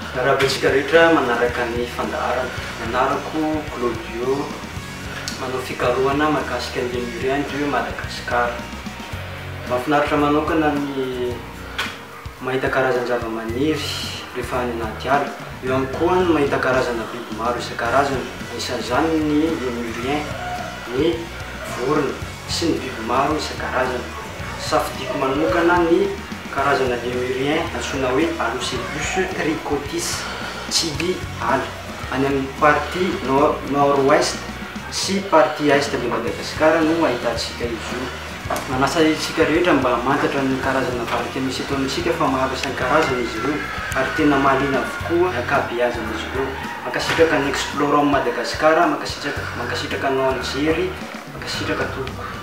Raha antsika rehetra manaraka ny fandaharana. Anarako Claudio, manao fikarohana mahakasika ny Lémurien du Madagasikara. Mahafinaritra manokana ny mahita karazan-java-maniry rehefa any anaty ala. Eo ihany koa ny mahita karazana biby maro isan-karazany, isan'izany ny Lémurien, ny vorona sy ny biby maro isan-karazany. Safidiko manokana ny karazana Lémurien antsoina hoe Alocebus tricotis Tsiby ala any amin'ny partie nord-ouest sy partie est de Madagasikara no ahitantsika izy io. Manasa isika rehetra mba mantatra ny karazana valika misy eto amintsika fa maro isan-karazany izy ireo ary tena mahaliana avokoa ankabeazana izy ireo. Mankasitraka ny explorant Madagasikara, mankasitraka anao anjery, mankasitraka tompoko.